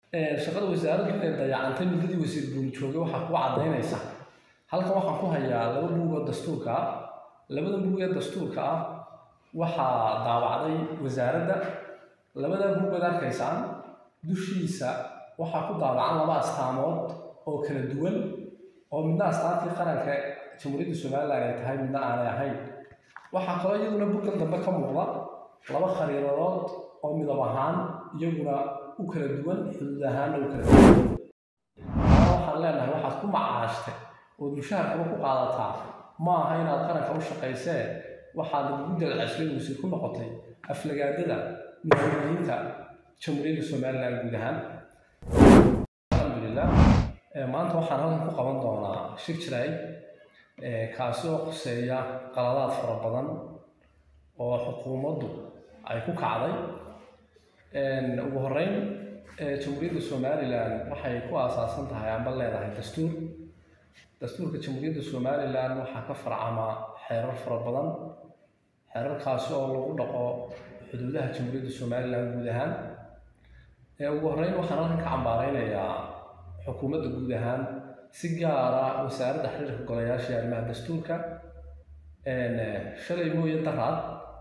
shaqada wasaaraddu inay dayacantay muddadii wasiir buuni joogay waxaa ku caddaynaysa halkan waxaan ku hayaa laba buug oo dastuurka ah. Labada buug ee dastuurka ah waxaa daawacday wasaaradda. Labada buug baad arkaysaan dushiisa waxaa ku daawacan laba astaamood oo kala duwan oo midna astaantii qaranka jamhuuriyadda Soomaaliland ay tahay midna aanay ahayn. waxaa kaloo iyaduna buuggan dambe ka muuqda laba khariiradood oo midab ahaan iyaguna u kala duwan, xuduud ahaanna u kala duwan. waxaan leenahay waxaad ku macaashtay oo mushaharkaba ku qaadataa ma aha inaad qaranka u shaqaysee waxaad ugu dalcashay wasiir ku noqotay aflagaadada mas-uuliyiinta jamhuuriyadda Soomaaliland guud ahaan. alxamdulilah maanta waxaan halkan ku qaban doonaa shir jiray kaasi oo khuseeya qaladaad fara badan oo xukuumaddu ay ku kacday. ugu horreyn jamhuuriyadda Soomaaliland waxay ku aasaasan tahay amba leedahay dastuur. dastuurka jamhuuriyadda Soomaaliland waxaa ka farcama xeerar fara badan, xeerarkaasi oo lagu dhaqo xuduudaha jamhuuriyadda Soomaaliland guud ahaan. ugu horreyn waxaan halkan ka cambaaraynayaa xukuumadda guud ahaan, si gaara wasaaradda xiriirka golayaasha iyo arrimaha dastuurka. shalay mooye daraad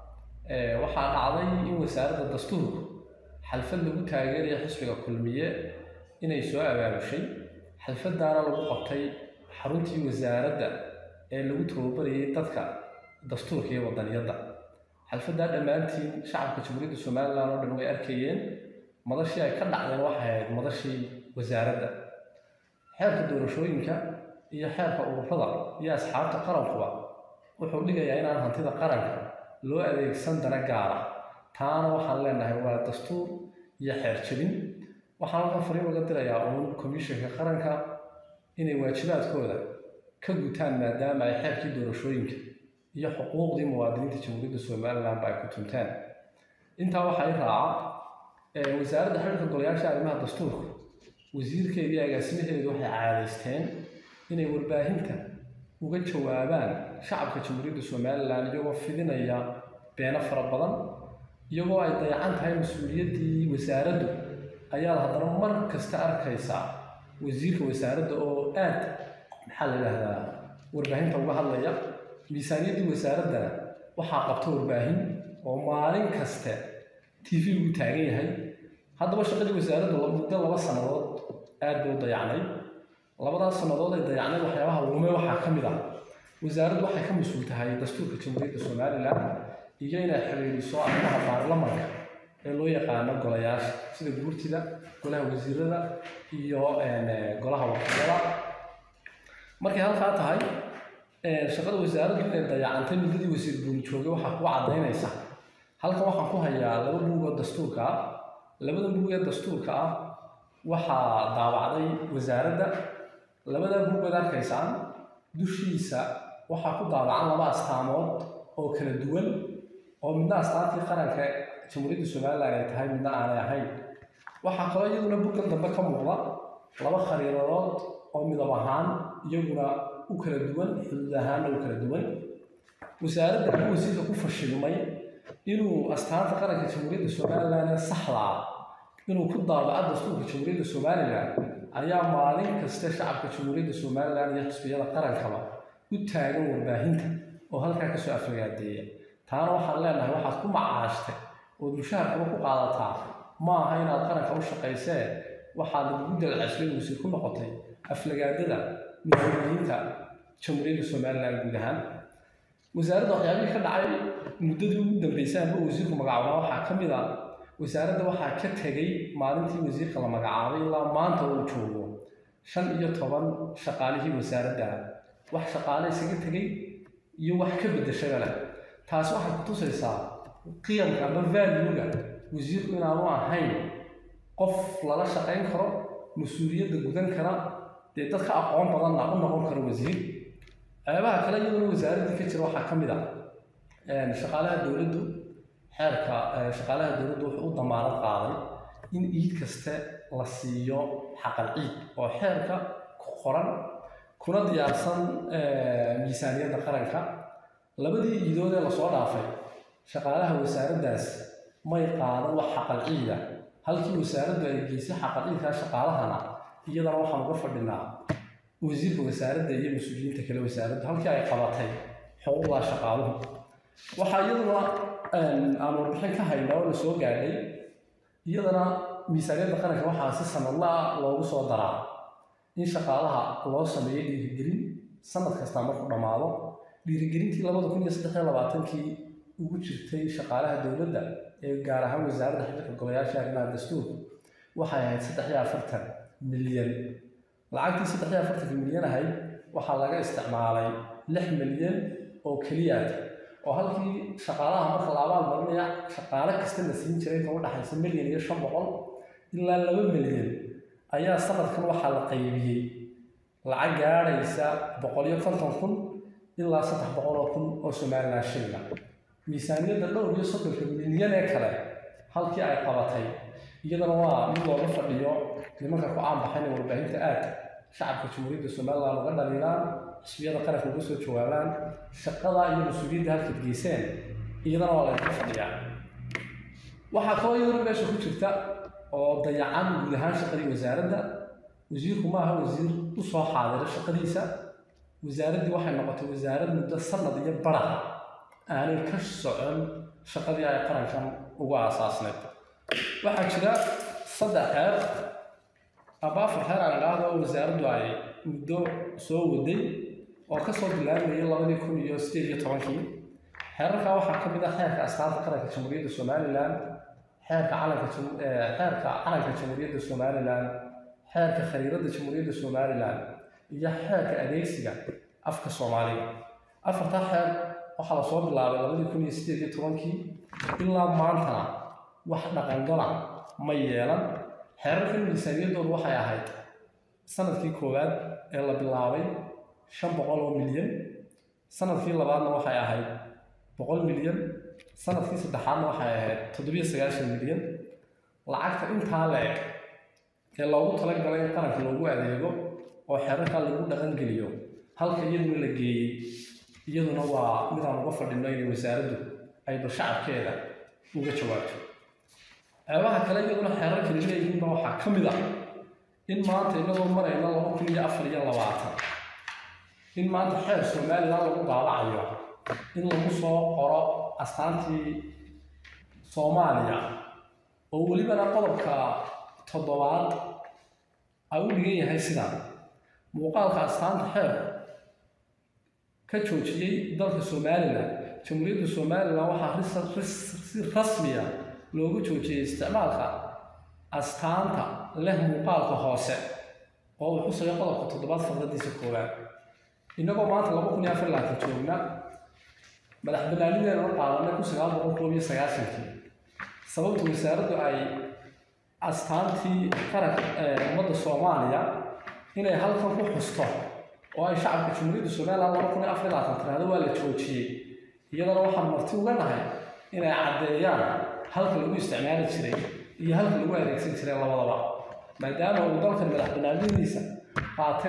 waxaa dhacday in wasaaradda dastuurku xalfad lagu taageerayo xisbiga kulmiye inay soo abaabushay. xalfadaana lagu qabtay xaruntii wasaaradda ee lagu tababarayay dadka dastuurka iyo wadaniyadda. xalfaddaa dhammaantiin shacabka jamhuuriyadda Soomaaliland oo dhan way arkayeen. madashii ay ka dhacdeen waxay ahayd madashii wasaaradda. xeerka doorashooyinka iyo xeerka ururada iyo asxaabta qarankuba wuxuu dhigayaa inaan hantida qaranka loo adeegsan dana gaara. taana waxaan leenahay waa dastuur iyo xeer jebin. waxaan halkan fariin uga dirayaa komishanka qaranka inay waajibaadkooda ka gutaan maadaama ay xeerkii doorashooyinka iyo xuquuqdii muwaadiniinta jamhuuriyadda Soomaaliland ay ku tuntaan. intaa waxaa i raaca wasaaradda xiriirka golayaasha arrimaha dastuurka, wasiirkeeda iyo agaasimaheedu waxay caadaysteen inay warbaahinta uga jawaabaan shacabka jamhuuriyadda Soomaaliland iyagoo fidinaya beeno fara badan. iyagoo ay dayacan tahay mas-uuliyaddii wasaaraddu ayaad haddana mar kasta arkaysaa wasiirka wasaaradda oo aad maxaa la yidhaahdaa warbaahinta uga hadlaya. miisaaniyaddii wasaaraddana waxaa qabta warbaahin oo maalin kaste TV ugu taagan yahay. haddaba shaqadii wasaaraddu muddo 2 sannadood aad bay u dayacnay. 2daas sannadood ay dayacnay waxyaabaha lume waxaa ka mid ah wasaaraddu waxay ka mas-uul tahay dastuurka jamhuuriyadda Soomaaliland iyo inay xiriiriso arrimaha baarlamaanka ee loo yaqaano golayaasha sida guurtida, golaha wasiirada iyo golaha wakiilada. markay halkaa tahay shaqada wasaaraddu inay dayacantay muddadii wasiir buuni joogay waxaa ku caddaynaysa halkan waxaan ku hayaa laba buug oo dastuurka ah. labada buug ee dastuurka ah waxaa daawacday wasaaradda. labada buug baad arkaysaan dushiisa waxaa ku daawacan laba astaamood oo kala duwan oo midna astaantii qaranka jamhuuriyadda Soomaaliland ay tahay midna aanay ahayn. waxaa kaloo iyaduna buuggan dambe ka muuqda laba khariiradood oo midab ahaan iyaguna u kala duwan, xuduud ahaanna u kala duwan. wasaaradda wuxuu wasiirka ku fashilmay inuu astaanta qaranka jamhuuriyadda Soomaaliland ee saxda ah inuu ku daawaco dastuurka jamhuuriyadda Soomaaliland ayaa maalin kasta shacabka jamhuuriyadda Soomaaliland iyo xisbiyada qarankaba u taagan warbaahinta oo halkaa kasoo aflagaadeeya. taana waxaan leenahay waxaad ku macaashtay oo mushaharkaba ku qaadataa ma aha inaad qaranka u shaqaysee waxaad ugu dalcashay wasiir ku noqotay aflagaadada mas-uuliyiinta jamhuuriyadda Soomaaliland guud ahaan. wasaaradda waxyaabihii ka dhacay muddadii ugu dambeysay amba wasiirku magacaabaa waxaa ka mid ah wasaaradda waxaa ka tegay maalintii wasiirka la magacaabay ilaa maanta uu joogo 15 shaqaalihii wasaaradda. wax shaqaale isaga tegay iyo wax ka bedeshada leh. taas waxay ku tusaysaa qiyamka ama value-ga wasiirku inaanu ahayn qof lala shaqayn karo, mas-uuliyadda gudan kara, dee dadka aqoon badanna u noqon karo wasiir. ceebaha kale iyaduna wasaaraddii ka jira waxaa ka mid ah shaqaalaha dowladdu. xeerka shaqaalaha dowladdu wuxuu u damaanad qaaday in iid kaste la siiyo xaqal ciid oo xeerka ku qoran kuna diyaarsan miisaaniyadda qaranka. labadii iidood ee lasoo dhaafay shaqaalaha wasaaraddaas may qaadan wax xaqal ciida halkii wasaaraddu ay geysay xaqaqiiqa shaqaalahana iyadana waxaan uga fadhinaa wasiirka wasaaradda iyo mas'uuliyiinta kale wasaaraddu halkii ay qabatay xuquuqda shaqaaluhu waxaa iyaduna aan warbixin ka haynaa oo la soo gaadhay iyadana miisaaniyadda qaranka waxaa si sanadla ah loogu soo daraa in shaqaalaha loo sameeyo dhiirigelin sanad kasta markuu dhammaado dhiirigelintii 2023kii ugu jirtay shaqaalaha dowladda ee gaar ahaan wasaaradda xiriirka golayaasha arrimaha dastuurka waxay ahayd 43 milyan lacagtii 43 milyan ahayd waxaa laga isticmaalay 6 milyan oo keliya oo halkii shaqaalaha marka la abaalmarinaya shaqaale kasta la siin jiray inta u dhaxaysa milyan iyo 500 ilaa 2 milyan ayaa sanadkan waxaa la qaybiyey lacag gaadhaysa 150,000 ilaa 300,000 oo Somaliland shilin miisaaniyadda dhowr iyo 30 milyan ee kale halkii ay qabatay iyadana waa mid looga fadhiyo nimanka ku caan baxay warbaahinta aad shacabka Jamhuuriyadda Somaliland uga dhaliilaan xisbiyada qaranka uga soo jawaabaan shaqada iyo mas'uuliyadda halka geyseen iyadana waa laga fadhiyaa waxaa kaloo iyaduna meesha ku jirta oo dayacan guud ahaan shaqadii wasaaradda wasiirku maaha wasiir u soo xaadira shaqadiisa wasaaraddii waxay noqotay wasaarad muddo sanad iyo baraha aanay ka socon shaqadii ay qarankan ugu aasaasnayd waxaa jira 3 xeer ama 4 xeer aan idhaahdo wasaaraddu ay muddo soo waday oo ka soo bilaabmayay 2018 xeerarka waxaa ka mid ah xeerka astaanta qaranka Jamhuuriyadda Somaliland xeerka calanka Jamhuuriyadda Somaliland xeerka khariirada Jamhuuriyadda Somaliland iyo xeerka adeegsiga afka Soomaaliga afarta xeer waxaa la soo bilaabay 2018 ilaa maanta wax dhaqangala ma yeelan xeerarkan miisaaniyaddoodu waxay ahayd sanadkii koowaad ee la bilaabay 500 milyan sanadkii labaadna waxay ahayd 100 milyan sanadkii saddexaadna waxay ahayd 790 milyan lacagta intaa leeg ee loogu talagalay in qaranka loogu adeego oo xeerarka lagu dhaqan geliyo halka iyaduna la geeyey iyaduna waa mid aan uga fadhino in wasaaraddu ay shacabkeeda uga jawaabto waxaa kale iyaduna xeerarka leeyihiin waxaa ka mid ah in maanta inagoo marayna 2024 in maanta xeer Somaliland lagu daabacayo in lagu soo qoro astaantii Soomaaliya oo weliba qodobka 7 ay u dhigan yahay sida muuqaalka astaanta xeer ka joojiyay dalka Somaliland Jamhuuriyadda Somaliland waxaa si rasmi ah loogu joojiyay isticmaalka astaanta leh muuqaalka hoose oo uu xusayo qodobka 7 faqradiisa koowaad inagoo maanta 2024 joogna madaxbannaanideena oo qaadanay 1991 sababta wasaaraddu ay astaantii qaranka ummadda Soomaaliya inay halkan ku xusto oo ay shacabka Jamhuuriyadda Somaliland 2024 tiraahdo waa la joojiyay iyadana waxaan marti uga nahay inay caddeeyaan halka lagu isticmaali jiray iyo halka lagu adeegsan jiray labadaba maadaama uu dalkan madaxbannaanidiisa qaatay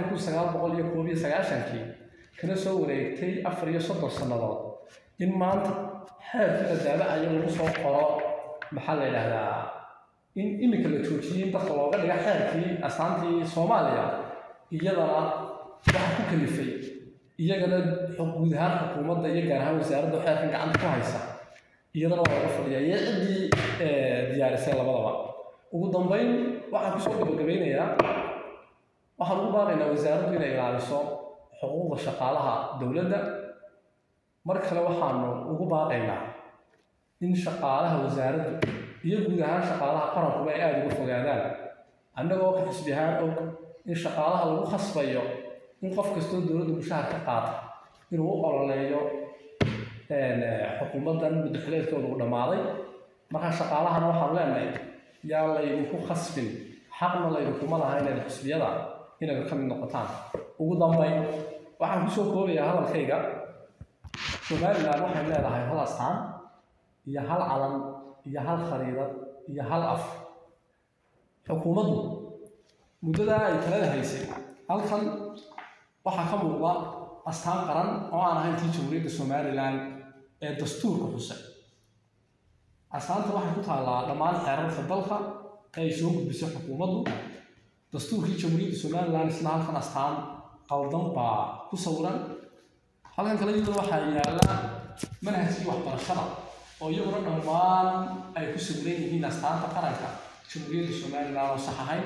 1991 kana soo wareegtay 34 sannadood in maanta xeerka daabacayo lagu soo qoro maxaa la yiraahdaa in imika la joojiyay dadka looga dhiga xeerkii astaantii Soomaaliya iyadana waxa ku kalifay iyagana guud ahaan xukuumadda iyo gaar ahaan wasaaradda xeerkan gacanta ku haysa iyadana waa laga fadhiyaa ciddii diyaarisay labadaba ugu dambeyn waxaan ku soo gabagabeynayaa waxaan ugu baaqaynaa wasaaraddu inay ilaaliso xuquuqda shaqaalaha dowladda mar kale waxaanu ugu baaqaynaa in shaqaalaha wasaaraddu iyo guud ahaan shaqaalaha qarankuba ay aad uga fogaadaan annagoo ka xisbi ahaan og in shaqaalaha lagu khasbayo in qof kastoo dowladdu mushahar ka qaata inuu u ololeeyo xukuumaddan muddaxileedkooda u dhammaaday markaa shaqaalahana waxaan leenahay yaa laydinku khasbin xaqna laydinkuma laha inayd xisbiyada inayd ka mid noqotaan ugu dambeyn waxaan ku soo koobayaa hadalkayga Somaliland waxay leedahay hal astaan iyo hal calan iyo hal khariidad iyo hal af xukuumaddu muddada ay talada haysay halkan waxaa ka muuqda astaan qaran oo aan ahayn tii Jamhuuriyadda Somaliland ee dastuurka xusay astaanta waxay ku taallaa dhammaan xeerarka dalka ay soo gudbisay xukuumaddu dastuurkii jamhuuriyadda somalilan isla halkan astaan qaldan baa ku sawiran halkan kale iyaduna waxaa yaalla manhajkii waxbarashada oo iyaguna dhammaan ay ku sawiran yihiin astaanta qaranka jamhuuriyadda somalilan oo sax ahayn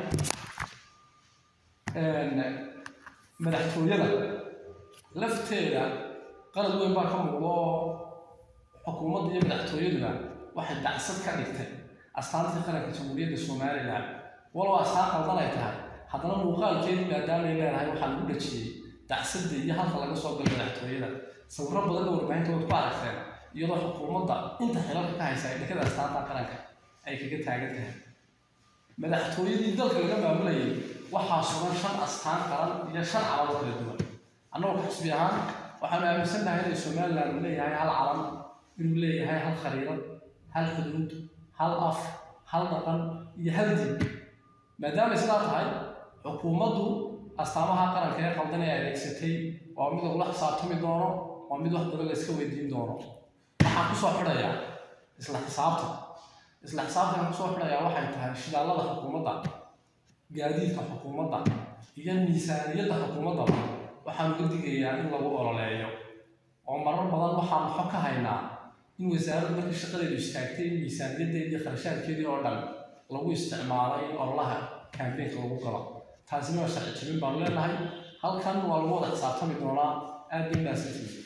madaxtooyada lafteeda qalad weyn baa ka muuqdo xukuumadda iyo madaxtooyaduna waxay dacsad ka dhigtay astaantii qaranka jamhuuriyadda somalilan walow astaan qaldan ay tahay haddana muuqaalkeedii maadaama ay leedahay waxaa lagu dhajiyey dacsadda iyo halka laga soo galo madaxtooyada sawirro badan oo warbaahinta waad ku aragteen iyadoo xukuumadda inta xilalka ka haysa ay dhakada astaanta qaranka ay kaga taagan tahay madaxtooyadii dalka laga maamulayay waxaa sugan 5 astaan qaran iyo 5 calamo kala duwan annagoo xisbi ahaan waxaanu aaminsannahay inay somalilan uu leeyahay hal calam inuu leeyahay hal khariirad hal xuduud hal af hal dhaqan iyo hal diin maadaama sidaa tahay xukuumaddu astaamaha qaranka ee qaldan ee adeegsatay waa mid lagula xisaabtami doono waa mid wax badan la iska weydiin doono waxaan ku soo xidhayaa isla xisaabtan ku soo xidhayaa waxay tahay shidaalada xukuumadda gaadiidka xukuumadda iyo miisaaniyadda xukuumadda waxaan uga digayaa in lagu ololeeyo oo marar badan waxaan xog ka haynaa in wasaaraddu markii shaqadeedu istaagtay in miisaaniyaddeedii iyo kharashaadkeedii oo dhan lagu isticmaalay in ololaha kaambeynka lagu galo taasina waa sharci jebin baanu leenahay halkan waa lagu wada xisaabtami doonaa aad bay mahadsantihiin